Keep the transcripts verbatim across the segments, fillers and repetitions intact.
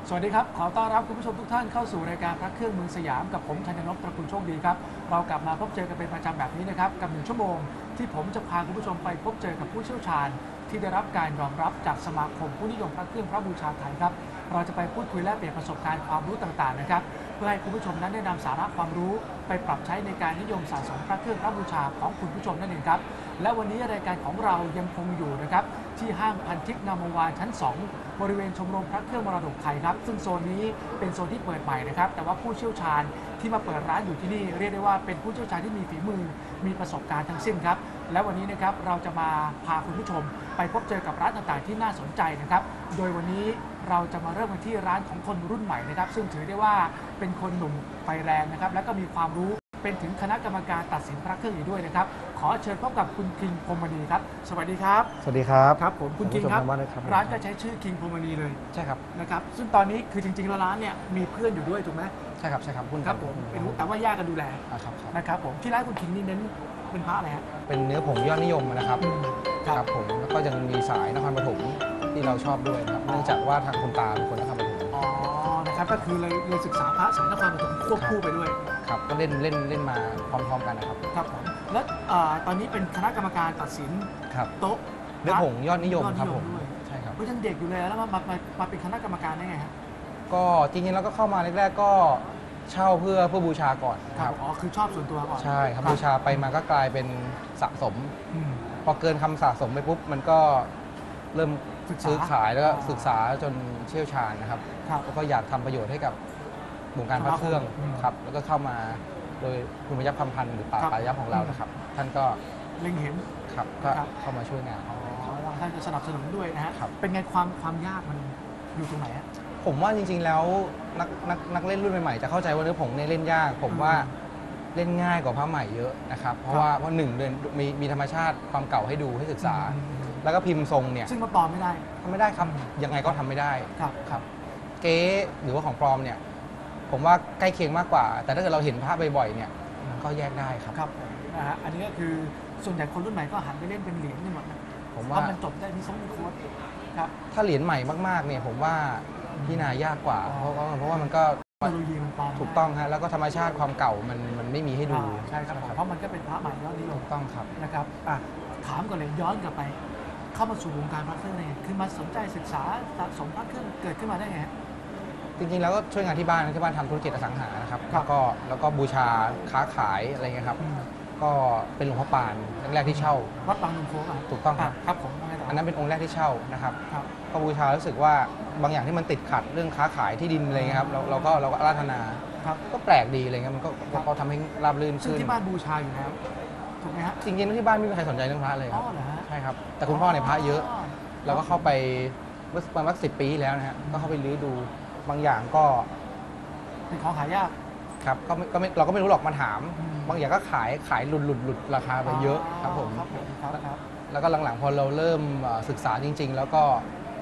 สวัสดีครับขอต้อนรับคุณผู้ชมทุกท่านเข้าสู่รายการพระเครื่องเมืองสยามกับผมชัญนพตระกูลโชคดีครับเรากลับมาพบเจอกันเป็นประจำแบบนี้นะครับกับหนึ่งชั่วโมงที่ผมจะพาคุณผู้ชมไปพบเจอกับผู้เชี่ยวชาญที่ได้รับการยอมรับจากสมาคมผู้นิยมพระเครื่องพระบูชาไทยครับเราจะไปพูดคุยและเปลี่ยนประสบการณ์ความรู้ต่างๆนะครับเพื่อให้คุณผู้ชมนั้นได้นำสาระความรู้ไปปรับใช้ในการนิยมสะสมพระเครื่องพระบูชาของคุณผู้ชมนั่นเองครับและวันนี้รายการของเรายังคงอยู่นะครับที่ห้างพันทิพย์งามวงศ์วานชั้นสองบริเวณชมรมพระเครื่องมรดกไทยครับซึ่งโซนนี้เป็นโซนที่เปิดใหม่นะครับแต่ว่าผู้เชี่ยวชาญที่มาเปิดร้านอยู่ที่นี่เรียกได้ว่าเป็นผู้เชี่ยวชาญที่มีฝีมือมีประสบการณ์ทั้งสิ้นครับและวันนี้นะครับเราจะมาพาคุณผู้ชมไปพบเจอกับร้านต่างๆที่น่าสนใจนะครับโดยวันนี้เราจะมาเริ่มกันที่ร้านของคนรุ่นใหม่นะครับซึ่งถือได้ว่าเป็นคนหนุ่มไฟแรงนะครับและก็มีความรู้เป็นถึงคณะกรรมการตัดสินพระเครื่องอีกด้วยนะครับขอเชิญพบกับคุณคิงพรหมณีครับสวัสดีครับสวัสดีครับครับผมคุณคิงครับร้านก็ใช้ชื่อคิงพรหมณีเลยใช่ครับนะครับซึ่งตอนนี้คือจริงๆแล้วร้านเนี่ยมีเพื่อนอยู่ด้วยถูกไหมใช่ครับใช่ครับคุณครับผมเป็นแต่ว่าแยกกันดูแลนะครับผมที่ร้านคุณคิงนี่เน้นเป็นพระอะไรฮะเป็นเนื้อผงยอดนิยมนะครับครับผมแล้วก็ยังมีสายนครปฐมที่เราชอบด้วยนะครับเนื่องจากว่าทางคุณตาเป็นคนนครปฐมอ๋อนะครับก็คือเลยเลยศึกษาพระสายนครปฐมควบคู่ไปด้วยครับก็เล่นเล่นเล่นมาพร้อมๆกันนะครับครับผมแล้วตอนนี้เป็นคณะกรรมการตัดสินโต๊ะเนื้อผงยอดนิยมครับผมใช่ครับเพราะยังเด็กอยู่เลยแล้วมามามาเป็นคณะกรรมการได้ไงครับก็จริงๆแล้วก็เข้ามาแรกๆก็เช่าเพื่อเพื่อบูชาก่อนครับอ๋อคือชอบส่วนตัวก่อนใช่ครับบูชาไปมาก็กลายเป็นสะสมพอเกินคำสะสมไปปุ๊บมันก็เริ่มซื้อขายแล้วก็ศึกษาจนเชี่ยวชาญนะครับแล้วก็อยากทำประโยชน์ให้กับวงการพระเครื่องครับแล้วก็เข้ามาโดยคุณพยัคฆ์คำพันธ์หรือป่าปายัพของเรานะครับท่านก็เล็งเห็นครับก็เข้ามาช่วยงานอ๋อท่านจะสนับสนุนด้วยนะฮะเป็นไงความความยากมันอยู่ตรงไหนฮะผมว่าจริงๆแล้วนักนักนักเล่นรุ่นใหม่ๆจะเข้าใจว่าเนื้อผงเนี่ยเล่นยากผมว่าเล่นง่ายกว่าพระใหม่เยอะนะครับเพราะว่าเพราะหนึ่งเดือนมีมีธรรมชาติความเก่าให้ดูให้ศึกษาแล้วก็พิมพ์ทรงเนี่ยซึ่งมาปลอมไม่ได้ทำไม่ได้ครับยังไงก็ทำไม่ได้ครับครับเก๊หรือว่าของปลอมเนี่ยผมว่าใกล้เคียงมากกว่าแต่ถ้าเกิดเราเห็นภาพบ่อยๆเนี่ยก็แยกได้ครับครับนะฮะอันนี้ก็คือส่วนใหญ่คนรุ่นใหม่ก็หันไปเล่นเป็นเหรียญกันหมดนะผมว่ามันจบได้มีทรงมีโค้ดครับถ้าเหรียญใหม่มากๆเนี่ยผมว่าพิจารณายากกว่าเพราะเพราะว่ามันก็เทคโนโลยีมันปลอมถูกต้องฮะแล้วก็ธรรมชาติความเก่ามันมันไม่มีให้ดูใช่ครับเพราะมันก็เป็นพระใหม่ยอดนิยมถูกต้องครับนะครับถามก่อนเลยย้อนกลับไปเข้ามาสู่วงการพระเครื่องเนี่ยคือมาสนใจศึกษาสะสมพระเครื่องเกิดขึ้นมาได้ไงจริงๆแล้วก็ช่วยงานที่บ้านที่บ้านทำธุรกิจอสังหานะครับแล้วก็แล้วก็บูชาค้าขายอะไรเงี้ยครับก็เป็นหลวงพ่อปานแรกที่เช่าวัดบางนุ่มโค้งถูกต้องครับครับผมอันนั้นเป็นองค์แรกที่เช่านะครับก็บูชารู้สึกว่าบางอย่างที่มันติดขัดเรื่องค้าขายที่ดินอะไรเงี้ยครับเราเราก็เราก็อาราธนาก็แปลกดีอะไรเงี้ยมันก็เขาทำให้ราบรื่นขึ้นที่บ้านบูชาอยู่แล้วถูกไหมครับจริงๆที่บ้านไม่มีใครสนใจเรื่องพระเลยครับใช่ครับแต่คุณพ่อในพระเยอะเราก็เข้าไปเมื่อประมาณสิบปีแล้วนะฮะก็เข้าไปลื้อดูบางอย่างก็เป็นของหายากครับก็ก็ไม่เราก็ไม่รู้หรอกมาถามบางอย่างก็ขายขายหลุดหลุดหลุดราคาไปเยอะครับผมแล้วก็หลังๆพอเราเริ่มศึกษาจริงๆแล้วก็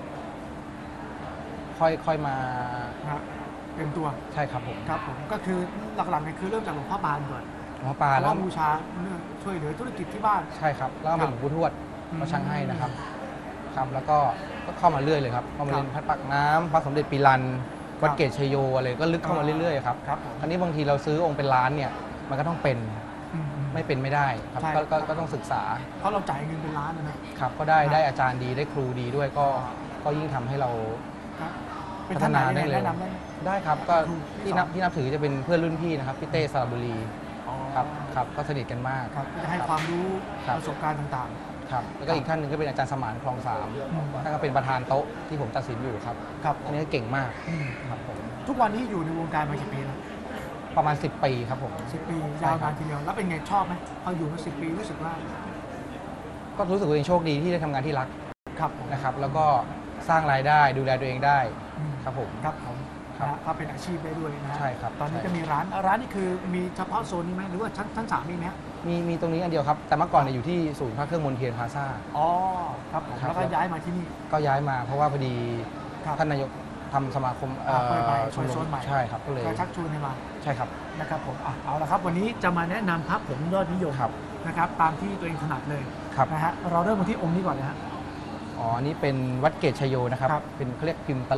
ค่อยค่อยมาเต็มตัวใช่ครับผมครับผมก็คือหลักๆเนี่ยคือเริ่มจากหลวงพ่อปานก่อนหลวงพ่อปานแล้วบูชาช่วยเหลือธุรกิจที่บ้านใช่ครับแล้วก็เป็นหลวงปู่ทวดก็ช่างให้นะครับครับแล้วก็ก็เข้ามาเรื่อยเลยครับเข้ามาเรียนพัดปักน้ำพระสมเด็จปีรันวัดเกศชัยโยอะไรก็ลึกเข้ามาเรื่อยๆครับคราวนี้บางทีเราซื้อองค์เป็นล้านเนี่ยมันก็ต้องเป็นไม่เป็นไม่ได้ครับก็ก็ต้องศึกษาเพราะเราจ่ายเงินเป็นล้านนะครับก็ได้ได้อาจารย์ดีได้ครูดีด้วยก็ก็ยิ่งทำให้เราพัฒนาได้เลยได้ครับก็ที่นับที่นับถือจะเป็นเพื่อนรุ่นพี่นะครับพี่เต้สระบุรีครับครับก็สนิทกันมากจะให้ความรู้ประสบการณ์ต่างๆครับแล้วก็อีกท่านหนึ่งก็เป็นอาจารย์สมานคลองสามท่านก็เป็นประธานโต๊ะที่ผมตัดสินอยู่ครับครับอันนี้เก่งมากครับผมทุกวันนี้อยู่ในวงการมากี่ปีแล้วประมาณสิบปีครับผมสิบปียาวนานทีเดียวแล้วเป็นไงชอบไหมพออยู่มาสิบปีรู้สึกว่าก็รู้สึกตัวเองโชคดีที่ได้ทำงานที่รักครับนะครับแล้วก็สร้างรายได้ดูแลตัวเองได้ครับผมครับผมก็เป็นอาชีพได้ด้วยนะใช่ครับตอนนี้ก็มีร้านร้านนี่คือมีเฉพาะโซนนี้ไหมหรือว่าชั้นชั้นสามมีไหมมีมีตรงนี้อันเดียวครับแต่เมื่อก่อนเนี่ยอยู่ที่ศูนย์พระเครื่องมนเทียนพลาซ่าอ๋อครับแล้วก็ย้ายมาที่นี่ก็ย้ายมาเพราะว่าพอดีท่านนายกทำสมาคมเปิดใหม่โซนใหม่ใช่ครับก็เลยชักชวนให้มาใช่ครับนะครับผมเอาละครับวันนี้จะมาแนะนำพระผงยอดนิยมนะครับตามที่ตัวเองถนัดเลยนะฮะเราเริ่มมาที่องค์นี้ก่อนนะฮะอ๋อนี่เป็นวัดเกศชัยโยนะครับเป็นเขาเรียกพิมพ์ตลก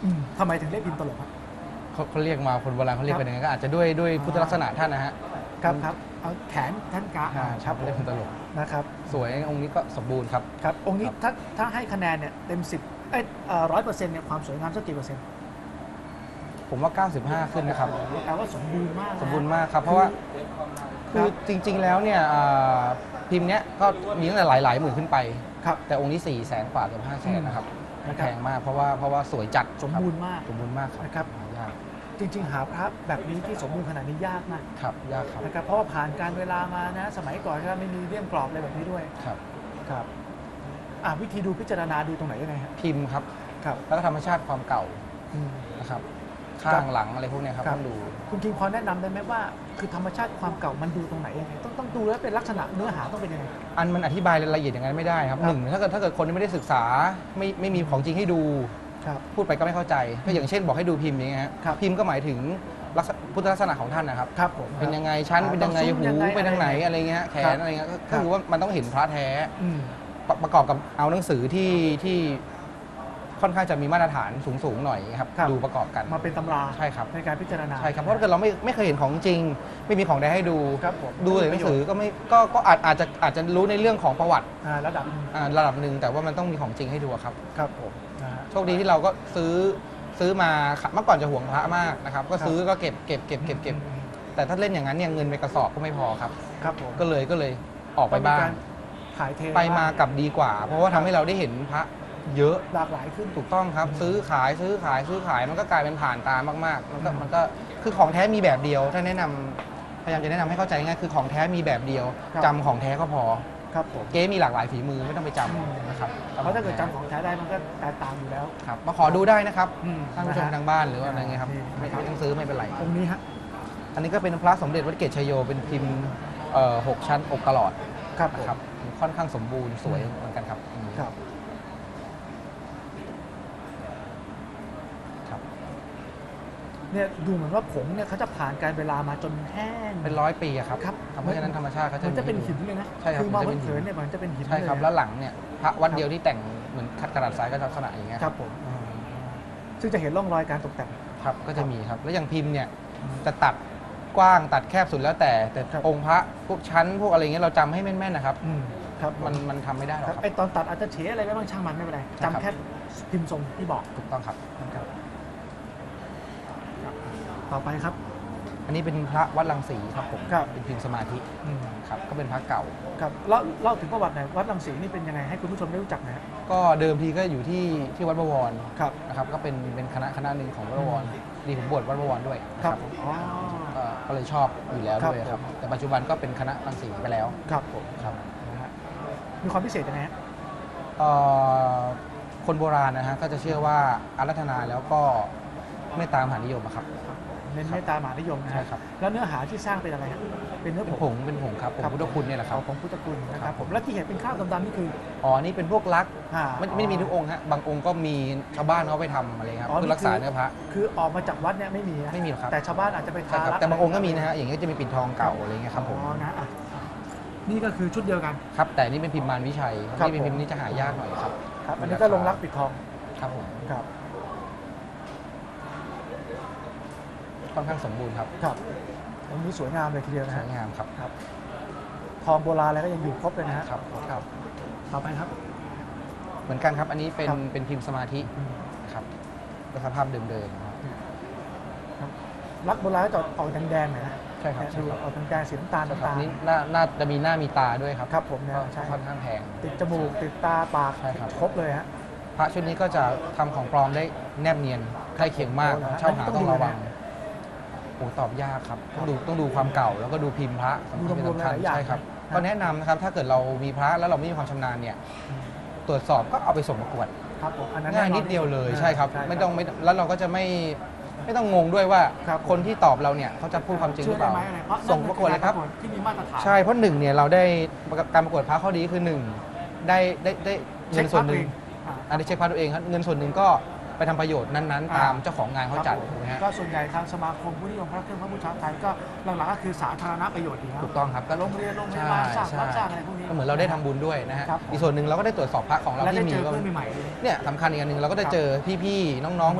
อืมทำไมถึงเรียกพิมพ์ตลกครับเขาเขาเรียกมาคนโบราณเขาเรียกกันยังไงก็อาจจะด้วยด้วยพุทธลักษณะท่านนะฮะครับครับเอาแขนท่านกะอ่าครับเรียกเป็นตลกนะครับสวยองค์นี้ก็สมบูรณ์ครับครับองค์นี้ครับถ้าถ้าให้คะแนนเนี่ยเต็มสิบเอ้ยร้อยเปอร์เซ็นต์เนี่ยความสวยงามสักกี่เปอร์เซ็นต์ผมว่าเก้าสิบห้าขึ้นนะครับแปลว่าสมบูรณ์มากนะสมบูรณ์มากครับเพราะว่าคือจริง ๆ แล้วเนี่ยอ่าพิมพ์เนี้ยก็มีตั้งแต่หลายหลายหมื่นขึ้นไปครับแต่องค์นี้4ี่แสนกว่าเกือบห้าแสนนะครับนะครับแพงมากเพราะว่าเพราะว่าสวยจัดสมบูรณ์มากสมบูรณ์มากครับนะครับยากจริง ๆ หาพระแบบนี้ที่สมบูรณ์ขนาดนี้ยากมากครับยากครับนะครับเพราะว่าผ่านการเวลามานะสมัยก่อนก็ไม่มีเลี่ยมกรอบอะไรแบบนี้ด้วยครับครับอ่าวิธีดูพิจารณาดูตรงไหนยังไงครับพิมพ์ครับครับแล้วก็ธรรมชาติความเก่าอืมนะครับข้างหลังอะไรพวกเนี้ยครับครับต้องดูคุณคิงพอแนะนำได้ไหมว่าคือธรรมชาติความเก่ามันดูตรงไหนยังไงต้องต้องดูแล้วเป็นลักษณะเนื้อหาต้องเป็นยังไงอันมันอธิบายรายละเอียดอย่างนั้นไม่ได้ครับครับหนึ่งถ้าเกิดถ้าเกิดคนที่ไม่ได้ศึกษาไม่ไม่มีของจริงให้ดูครับพูดไปก็ไม่เข้าใจก็อย่างเช่นบอกให้ดูพิมพ์อย่างเงี้ยฮะครับพิมพ์ก็หมายถึงลักษณะพุทธลักษณะของท่านนะครับครับผมเป็นยังไงชั้นอ่าเป็นยังไงต้องซุ้มหูยังไงเป็นทางไหนอะไรอะไรเงี้ยแขครันบอะไรเงี้ยก็ครับคือว่ามันต้องเห็นพระแท้อืมประประกอบกับเอาหนังสือที่ที่ค่อนข้างจะมีมาตรฐานสูงๆหน่อยครับครับดูประกอบกันมาเป็นตำราใช่ครับในการพิจารณาใช่ครับเพราะถ้าเกิดเราไม่ไม่เคยเห็นของจริง ไม่มีของใดให้ดูครับผมดูแต่หนังสือก็ไม่ก็ก็อาจอาจจะอาจจะรู้ในเรื่องของประวัติอ่าระดับหนึ่งอ่าระดับหนึ่งแต่ว่ามันต้องมีของจริงให้ดูครับครับผมนะฮะโชคดีที่เราก็ซื้อซื้อมาเมื่อก่อนจะห่วงพระมากนะครับก็ซื้อก็เก็บเก็บเก็บเก็บเก็บอืมแต่ถ้าเล่นอย่างนั้นเนี่ยเงินไปกระสอบก็ไม่พอครับครับผมก็เลยก็เลยออกไปบ้างก็มีกรถ่ายเทไปมากับดีกว่า เพราะว่าทำให้เราได้เห็นพระเยอะหลากหลายขึ้นถูกต้องครับ ซื้อขายซื้อขายซื้อขายมันก็กลายเป็นผ่านตามากๆมันก็มันก็คือของแท้มีแบบเดียวถ้าแนะนำพยายามจะแนะนำให้เข้าใจง่ายคือของแท้มีแบบเดียวครับจำของแท้ก็พอครับผมเก๊มีหลากหลายฝีมือไม่ต้องไปจอืมำนะครับเพราะถ้าเกิดจำของแท้ได้มันก็แตกต่างอยู่แล้วครับมาขอดูได้นะครับอืมท่านผู้ชมนะฮะทางบ้านหรือว่าอะไรเงี้ยครับนี่ไม่นะครับไม่ต้องซื้อไม่เป็นไรองค์นี้ฮะอันนี้ก็เป็นพระสมเด็จวัดเกศชโยเป็นพิมพ์เอ่อหกชั้นอกกระหลอดครับผมนะครับค่อนข้างสมบูรณ์สวยเหมือนกันครับอืมครับครับเนี่ยดูเหมือนว่าผงเนี่ยเขาจะผ่านการเวลามาจนแห้งเป็นร้อยปีอะครับครับเพราะฉะนั้นธรรมชาติเขาจะมันจะเป็นมีหินเลยนะใช่ครับคือมามันจะวัเป็นดหินเขินเนี่ยมันจะเป็นหินใช่ครับเลยแล้วหลังเนี่ยพระวัดครับเดียวที่แต่งเหมือนขัดกระดาษทรายก็ลักษณะอย่างเงี้ยครับผมซึ่งจะเห็นร่องรอยการตกแต่งครับก็จะมีครับแล้วอย่างพิมพ์เนี่ยจะตัดกว้างตัดแคบสุดแล้วแต่แต่ครับองค์พระพวกชั้นพวกอะไรเงี้ยเราจำให้แม่นๆนะครับอืมครับมันมันทำไม่ได้หรอกครับครับไอตอนตัดอาจจะเฉอะไรไปบ้างช่างมันไม่เป็นไรใช่ครับจำแค่พิมพ์ทรงที่บอกถูกต้องครับนะครับครับต่อไปครับอันนี้เป็นพระวัดรังสีครับผมครับเป็นพิมพ์สมาธิอืมครับก็เป็นพระเก่าครับเล่าเล่าถึงประวัติหน่อยวัดรังสีนี่เป็นยังไงให้คุณผู้ชมได้รู้จักหนะฮะก็เดิมทีก็อยู่ที่ที่วัดบวรครับนะครับก็เป็นเป็นคณะคณะหนึ่งของวัดบวรดีผมบวชวัดบวรด้วยนะคครัรับบ ผมอ๋อก็ก็เลยชอบอยู่แล้วด้วยคครัรับบ ผมแต่ปัจจุบันก็เป็นคณะรังสีไปแล้วครับผมครับนะฮะมีความพิเศษยังไงฮะเอ่อคนโบราณนะฮะก็จะเชื่อว่าอารัธนาแล้วก็เมตตามหานิยมอะครับเน้นเมตตามหานิยมนะใช่ฮะครับแล้วเนื้อหาที่สร้างเป็นอะไรฮะเป็นเนื้อเป็นผผงงเป็นผงครับผงครับพุทธคุณเนี่ยแหละครับเอาของพุทธคุณนะคครัรับบ ผผม มแล้วที่เห็นเป็นคราบดำๆนี่คืออ๋อนี่เป็นพวกลักษณ์อ่าไม่ไม่ได้มีทุกองค์ฮะบางองค์ก็มีชาวบ้านเขาไปทำอะไรครับอ๋อเพื่อรักษาเนื้อพระคือออกมาจากวัดเนี่ยไม่มีนะไม่มีหรอกครับแต่ชาวบ้านอาจจะไปใช่ทาครับรักแต่บางองค์ก็มีนะฮะอย่างเงี้ยจะมีปิดทองเก่าอะไรเงี้ยครับผมอ๋อนะอ่ะนี่ก็คือชุดเดียวกันครับแต่นี่เป็นพิมพ์มารวิชัยครับนี่เป็นพิมพ์ผมนี้จะหายากหน่อยครับครับอันนี้ก็ลงรักปิดทองครับผมครับค่อนข้างสมบูรณ์ครับครับอันนี้สวยงามเลยทีเดียวนะสวฮะยงามครับครับทองโบราณอะไรก็ยังอยู่ครบเลยนะฮะครับครับต่อไปครับเหมือนกันครับอันนี้เป็นครับเป็นพิมพ์สมาธิอืมครับก็สภาพเดิมๆครับครับรักโบราณก็จะออกแดงๆหน่อยนะใช่ครับเนี่ยใช่ดูครับออกแดงๆสีน้ำตาลใช่คน้ำรับตาลนี่น่าน่าจะมีหน้ามีตาด้วยครับครับผมเนี่ยก็ใช่ค่อนข้างแพงติดจมูกติดตาปากใช่ครับครบเลยฮะพระชุดนี้ก็จะทำของปลอมได้แนบเนียนใกล้เคียงมากโอ้โหเช่าหาอันนี้ต้ต้ออง งดูระวังนะโอ้ตอบยากครับครัต้อบ งดูต้องดูความเก่าแล้วก็ดูพิมพ์พระดูสำคัญรวมๆสำคัญหลายๆอย่างใช่ครับนะก็แนะนำนะครับถ้าเกิดเรามีพระแล้วเราไม่มีความชำนาญเนี่ยตรวจสอบก็เอาไปส่งประกวดครับผมอันนั้นง่ายแอนิดเดียวเลยใช่ครับใช่ไม่ต้องไม่แล้วเราก็จะไม่ไม่ต้องงงด้วยว่าครับคนที่ตอบเราเนี่ยเขาจะพูดความจริงหรือเปล่าชื่อได้ไหมอะไรเพราะส่งประกวดเลยครับที่มีมาตรฐานใช่เพราะหนึ่งเนี่ยเราได้การประกวดพระข้อดีคือหนึ่งได้ได้ได้เงินส่วนหนึ่งอ่าอันนี้เช็คพระตัวเองครับเงินส่วนหนึ่งก็ไปทำประโยชน์นั้นอ่าๆ ตามเจ้าของงานเขาจัดครับผมถูกไหมฮะก็ส่วนใหญ่ทางสมาคมผู้นิยมพระเครื่องพระบูชาไทยก็หลักๆก็คือสาธารณประโยชน์อยู่แล้วถูกต้องครับก็โรงเรียนโรงพยาบาลสร้างวัดสร้างอะไรพวกนี้ก็เหมือนเราได้ทำบุญด้วยนะฮะครับอีกส่วนหนึ่งเราก็ได้ตรวจสอบพระของเราและได้ที่มีเจอว่าเพื่อนใหม่ๆด้วยเนี่ยสำคัญอีกอันหนึ่งเราก็ได้ครับเจอพี่ๆน้องๆเพื่อนๆ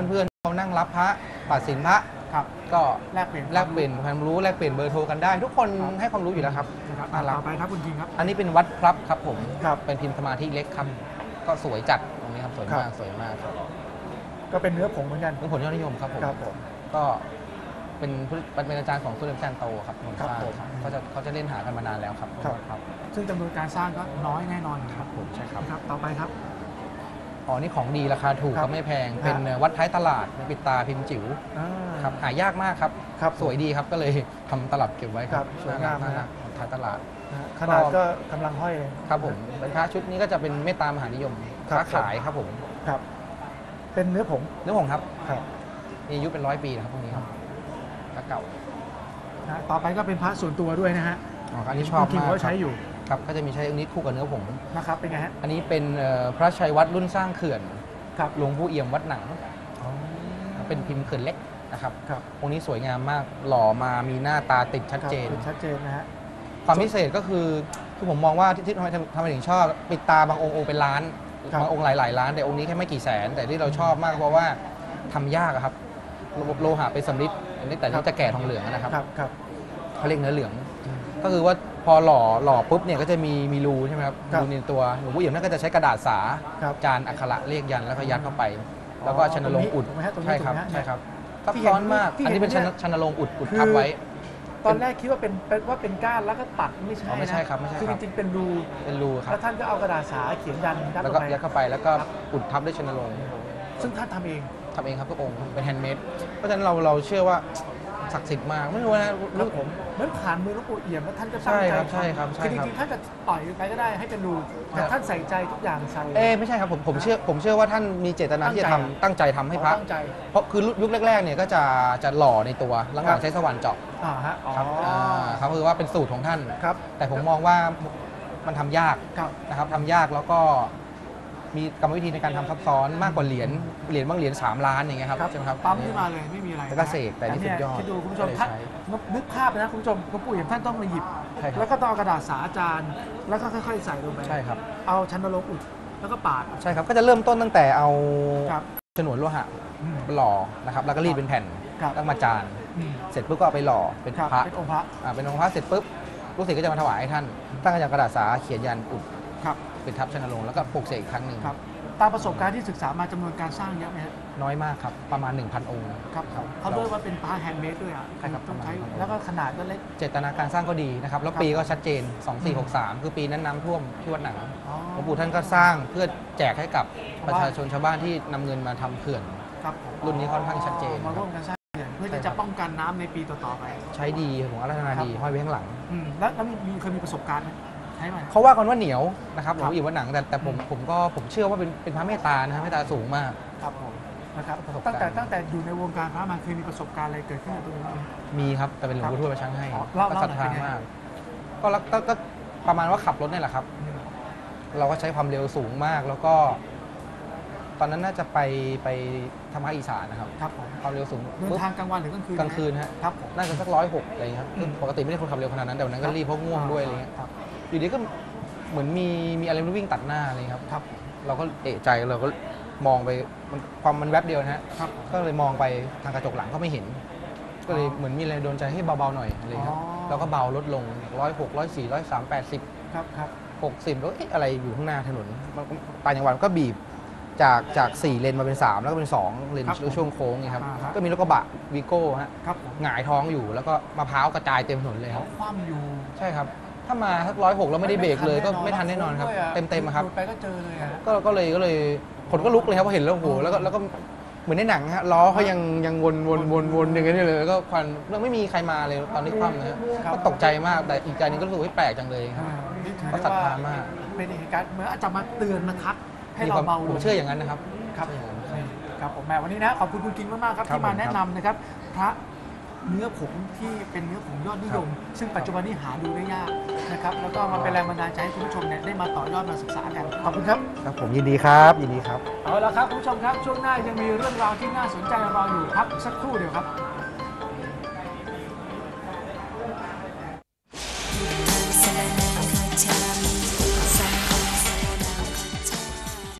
เรานั่งรับพระปัดสินพระครับก็แลกเปลี่ยนแลกเปลี่ยนความรู้แลกเปลี่ยนเบอร์โทรกันได้ ทุกคนให้ความรู้อยู่แล้วครับนะครับน่ารักต่อไปครับคุณคิงครับอันนี้เป็นวัดพลับครับผมครับเป็นพิมพ์สมาธิเล็กครับ ก็สวยจัดตรงนี้ครับสวยครัมากบสวยมากครับก็เป็นเนื้อผงเหมือนกันเป็นผลยอดนิยมครับผมครับผมก็เป็นผู้เป็นอาจารย์ของสุเรมจันโตครับคนครับสร้างผมครับเขาจะเขาจะเล่นหากันมานานแล้วครับครับครับซึ่งจำนวนการสร้างก็น้อยแน่นอนอยู่ครับผมใช่ครับนะครับต่อไปครับอ๋อนี่ของดีราคาถูกครัก็บไม่แพงฮะเป็นวัดท้ายตลาดเป็นปิดตาพิมพ์จิ๋วอ่าครับหายากมากครับครับสวยดีครับก็เลยทำตลับเก็บไว้คครัรับบ สวยงามน่านะรักท้ายตลาดนะฮะขนาดก็กำลังห้อยเลยครับผมเป็นพระชุดนี้ก็จะเป็นเมตตามหานิยมครับค้าขายครับผมครับ เป็นเนื้อผงเนื้อผงครับครับมีอายุเป็นร้อยปีนะครับพวกนี้ครับพระเก่านะต่อไปก็เป็นพระส่วนตัวด้วยนะฮะอ๋ออันนี้ชอบคุณคิงมากเขาคใช้รับอยู่ครับก็จะมีใช้องค์นี้คู่กับเนื้อผงนะครับเป็นไงฮะอันนี้เป็นเอ่อพระชัยวัดรุ่นสร้างเขื่อนครับหลวงปู่เอี่ยมวัดหนังอ๋อเป็นพิมพ์เขื่อนเล็กนะครับครับองค์นี้สวยงามมากหล่อมามีหน้าตาติดชัดเจนครับชัดเจนนะฮะความพิเศษก็คือคือผมมองว่าที่ที่ทำไมทำไมถึงชอบปิดตาบางองค์องค์เป็นล้านครับบางองค์หลายๆล้านแต่องค์นี้แค่ไม่กี่แสน แต่ที่เราชอบมากเพราะว่าทำยากอะครับระบบโลหะเป็นสำริดอันนี้แต่นี่จะแก่ทองเหลืองนะครับครับครับเขาเรียกเนื้อเหลือง ก็คือว่าพอหล่อหล่อปุ๊บเนี่ยก็จะมีมีรูใช่ไหมครับครับรูในตัวหลวงปู่เอี่ยมนั่นก็จะใช้กระดาษสาครับจานอักขระเลขยันแล้วก็ยัดเข้าไป แล้วก็ชนลงค์อุดตรงนี้ฮะตรงนี้ใช่ครับตรงนี้ฮะใช่ครับซับที่เห็นซ้อนมากที่อันเห็นนี้เป็นชนเนี่ยชนลงค์อุดอุดคือทับไว้ตอนแรกคิดว่าเป็นเป็นว่าเป็นก้านแล้วก็ตัดไม่ใช่อ๋อไม่ใช่นะครับไม่ใช่คือคจรับริงๆเป็นรูเป็นรูครัแล้บวท่านก็เอากระดาษสาเขียนยันยัดแล้วลก็งไปยัดเข้าไปแล้วก็อุดทับด้วยชนลงค์ซึ่งท่านทำเองทำเองครับทุกองค์เป็นแฮนด์เมดเพราะฉะนั้นเราเราเชื่อว่าศักดิ์สิทธิ์มากไม่รู้นะครับผมเหมือนผ่านมือหลวงปู่เอี่ยมแล้วท่านก็ตั้งใช่ใจครับใช่ครับใช่คือครับจริงๆท่านจะปล่อยไปก็ได้ให้เป็นรูแต่ครับท่านใส่ใจทุกอย่างใส่เอ้ไม่ใช่ครับผมผมเชื่อผมเชื่อว่าท่านมีเจตนาที่จะทำตั้งใจทำให้พระตั้งใจเพราะคือยุคแรกๆเนี่ยก็จะจะหล่อในตัวหลังครับๆใช้สว่านเจาะอ่าฮะอ๋อครับอ่าครับคือว่าเป็นสูตรของท่านครับแต่ผมมองว่ามันทำยากครับนะครับทำยากแล้วก็มีกรรมวิธีในการทำซับซ้อนมากกว่าเหรียญเหรียญบางเหรียญสามล้านอย่างเงี้ยครับครับใช่ไหมครับปั๊มขึ้นมาเลยไม่มีอะไรแล้วก็เสกแต่นี่สุดยอดคิดดูคุณผู้ชมก็เลยท่านใช้นึกภาพนะคุณผู้ชมหลวงปู่เอี่ยมท่านต้องมาหยิบใช่ครับแล้วก็ต้องเอากระดาษสาจานแล้วก็ค่อยๆใส่ลงไปใช่ครับเอาชันนรงค์อุดแล้วก็ปาดใช่ครับก็จะเริ่มต้นตั้งแต่เอาครับฉนวนโลหะอืมหล่อนะครับแล้วก็รีดเป็นแผ่นครับแล้วมาจานอืมเสร็จปุ๊บก็เอาไปหล่อเป็นครับพระเป็นองค์พระอ่าเป็นองค์พระเสร็จปุ๊บลูกศิษย์ก็จะมาถวายให้ท่านตั้งจากกระดาษสาเขียนยันอุดครับเป็นทับชนลงค์แล้วก็ปลูกเสกอีกครั้งหนึ่งครับตามประสบการณ์ที่ศึกษามาจำนวนการสร้างเยอะไหมฮะน้อยมากครับประมาณ หนึ่งพัน องค์ครับเขาเรียกว่าเป็นพระแฮนด์เมดด้วยอ่ะใช่ครับต้องใช้ประมาณแล้วก็ขนาดก็เล็กเจตนาการสร้างก็ดีนะครับแล้วครับปีก็ชัดเจน สองสี่หกสาม คือปีนั้นน้ำท่วมที่วัดหนังอ๋อหลวงปู่ท่านก็สร้างเพื่อแจกให้กับชาวประบ้านชาชนชาวบ้านที่นำเงินมาทำเขื่อนครับผมรุ่นนี้ค่อนข้างชัดเจนมาร่วมกันสร้างเขื่อนเพื่อใช่ที่ครัจะบป้องกันน้ำในปีต่อๆไปใช้ดีผมอารัธนาดีครับห้อยไว้ข้างหลังอืมแล้วแล้วมีมีเคยมีประสบการณ์ไหมใช้ไหมเขาว่ากันว่าเหนียวนะครับหลคว รับงปู่อิ่มวัดหนังแต่แต่ผมผมก็ผมเชื่อว่าเป็นเป็นพระเมตตานะฮะเมตตาสูงมากครับผมนะครับประสบตั้งแต่การณ์ตั้งแต่อยู่ในวงการพระมาเคยมีประสบการณ์อะไรเกิดขึ้นกับตัวเองบ้างไหมมีครับแต่เป็นหลวงปู่ทวดมาชั่งให้อ๋อเล่าก็เล่าศรัทธาหน่อยเป็นไงมากก็รักก็ก็ประมาณว่าขับรถนี่แหละครับอืมเราก็ใช้ความเร็วสูงมากแล้วก็ ตอนนั้นน่าจะไปไปทำภาคอีสานนะครับครับผมความเร็วสูงเดินปุ๊บทางกลางวันหรือกลางคืนกลางคืนฮะครับผมน่าจะสักร้อยหกอะไรอย่างเงี้ยครับอืมปกติไม่ได้คนขับเร็วขนาดนั้นแต่วันนั้นก็รีบเพราะง่วงด้วยอะไรเงี้ยครับอยู่ดีก็เหมือนมีมีอะไรไม่รู้วิ่งตัดหน้าอะไรครับครับเราก็เอะใจเราก็มองไปมันความมันแวบเดียวนะฮะครับก็เลยมองไปทางกระจกหลังก็ไม่เห็น ก็เลยเหมือนมีอะไรโดนใจให้เบาๆหน่อยอะไรครับอ๋อเราก็เบาลดลงร้อยหกร้อยสี่ร้อยสามแปดสิบครับครับหกสิบแล้วเอ๊ะอะไรอยู่ข้างหน้าถนนมันต่างจังหวัดมันก็บีบจากจากสี่เลนมาเป็นสามแล้วก็เป็นสองเลนครับแล้วช่วงโค้งนี่ครับอ่าฮะก็มีรถกระบะวีโก้ฮะครับผมหงายท้องอยู่แล้วก็มะพร้าวกระจายเต็มถนนเลยคเขารับคว่ำอยู่ใช่ครับ ถ้ามาสักร้อยหกแล้วไม่ได้เบรกเลยก็ไม่ทันแน่นอนครับด้วยะเต็มเต็มๆอะครับหลุดไปก็เจอเลยอะก็ก็เลยก็เลยคนก็ลุกเลยครับพอเห็นแล้วโอ้โหแล้วก็แล้วก็เหมือนในหนังฮะล้อเขายังยังวนวนวนวนอย่างเงี้ยเลยแล้วก็ควันแล้วไม่มีใครมาเลยตอนที่คว่ำนะฮะก็ตกใจมากแต่อีกใจหนึงก็รู้สึกว่าแปลกจังเลยครับอ่านี่ถือก็ได้ศรัทว่าธามากเป็นเหตุการณ์เหมื่อนอาจจะมาเตือนมาทักให้มีเราความเบาลผมงเชื่ออย่างนั้นนะครับครับเชื่ออย่างนั้นนี่ครับผมแม่วันนี้นะขอบคุณคุณกิงมากๆครับครับที่มาผมแนะนำนะครับพระเนื้อผงที่เป็นเนื้อผงยอดนิยม ซึ่งปัจจุบันนี้หาดูได้ยากนะครับแล้วก็มาเป็นแรงบันดาลใจให้คุณผู้ชมเนี่ยได้มาต่อยอดมาศึกษากันขอบคุณครับครับผมยินดีครับยินดีครับเอาละครับคุณผู้ชมครับช่วงหน้ายังมีเรื่องราวที่น่าสนใจรออยู่ครับสักครู่เดียวครับ